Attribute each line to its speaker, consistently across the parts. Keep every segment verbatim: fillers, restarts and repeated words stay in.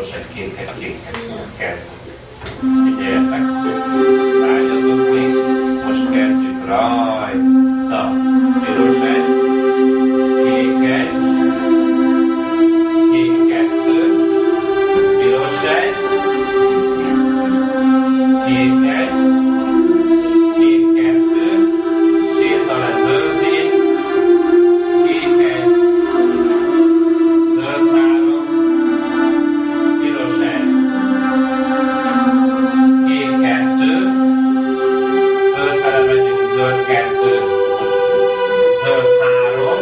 Speaker 1: egy, kék egy, kék egy. Kezd. Figyeljetek. Várjatok még. Most kezdjük. Rajta. Piros egy. Kék egy. Kék kettő. Piros egy. Kék egy. Kék kettő. Séta le zöldé. Kék egy. Zöld három. Piros egy. Kék kettő. Fölfele megyünk, zöld kettő. Zöld három.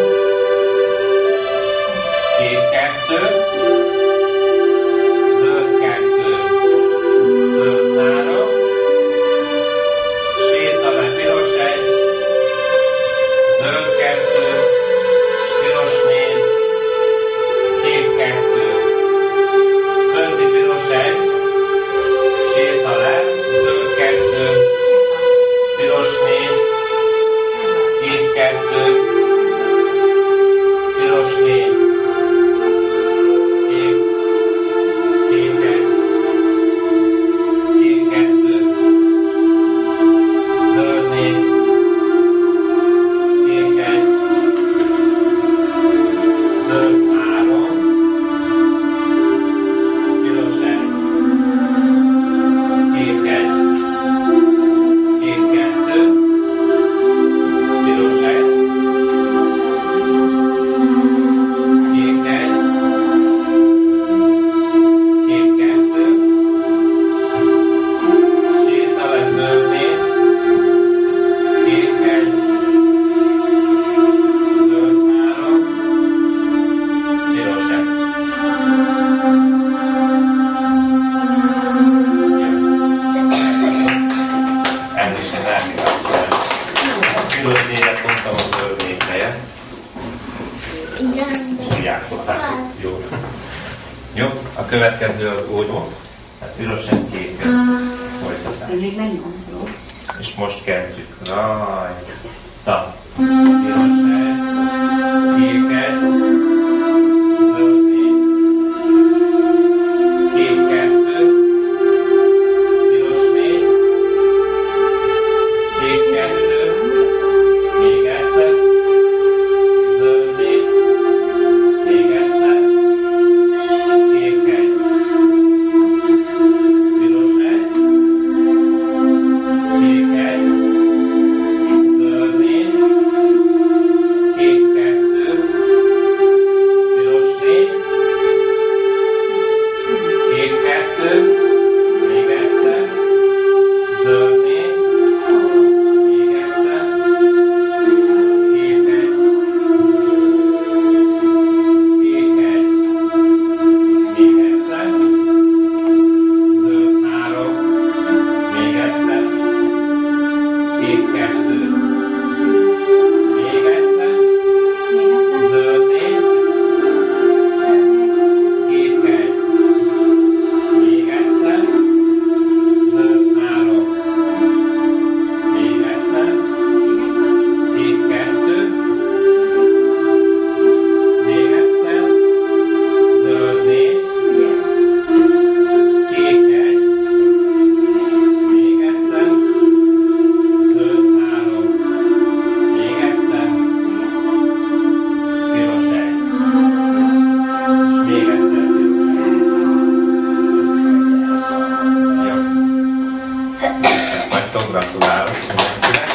Speaker 1: Kék kettő. Zöld kettő. Zöld három. Séta le, piros egy. Zöld kettő. Piros négy. Kék kettő. Fönti piros egy. Séta le. Zöld kettő. Piros négy. Kék kettő. Piros négy. Kék. Kék egy. Kék kettő. Zöld négy. Kék egy. Zöld három. Piros egy. Kék egy. Kék kettő. Piros egy. Kék egy. Kék kettő. Séta le zöld négy. Kék egy. Zöld három. Piros egy. Elnézést, elnézést. A piros négyet mondtam a zöld négy helyet. És úgy játszották. Jó. Jó, a következő az úgy volt. Hát piros egy, kék egy. Folytatás.
Speaker 2: Még nem nyomom.
Speaker 1: És most kezdjük. Rajta. Piros egy, kék egy, zöld négy, kék kettő, piros négy, kék kettő, még egyszer, zöld négy, még egyszer, kék egy, piros egy, kék egy, zöld négy, kék kettő, piros négy, kék kettő, még egyszer, zöld négy, még egyszer, kék egy, kék egy, még egyszer, zöld három, még egyszer, kék kettő, még egyszer, zöld négy, kék egy, még egyszer, zöld három, még egyszer, kék kettő, még egyszer, zöld négy, kék egy, még egyszer, zöld három, még egyszer, piros egy, és még egyszer piros egy. Jó. Ezt vagytok, gratulálok mindenkinek.